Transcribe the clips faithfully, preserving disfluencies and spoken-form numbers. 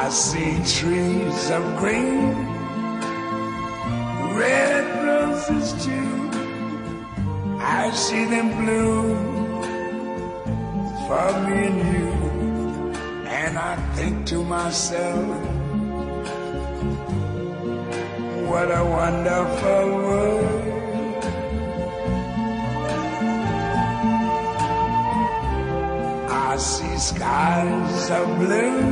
I see trees of green, red roses too. I see them bloom for me and you. And I think to myself, what a wonderful world. I see skies of blue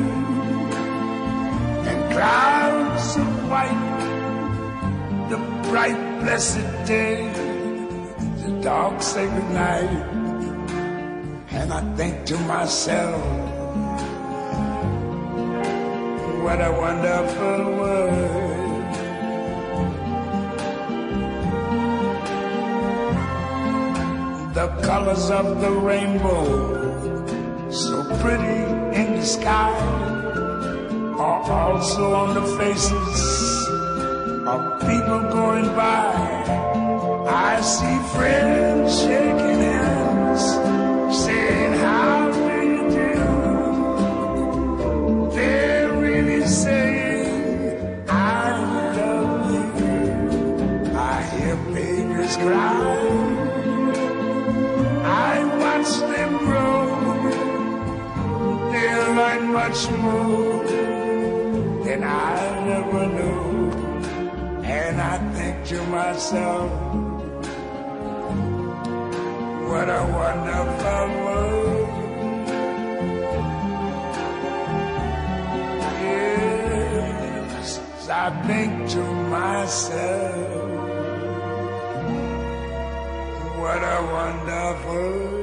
and clouds of white, the bright blessed day, the dark sacred night. And I think to myself, what a wonderful world. The colors of the rainbow, so pretty in the sky, are also on the faces of people going by. I see friends shaking hands, saying, how do you do? They're really saying, I love you. I hear babies cry, I watch them grow. They'll learn much more than I never knew. And I think to myself, what a wonderful world. Yes, I think to myself, what a wonderful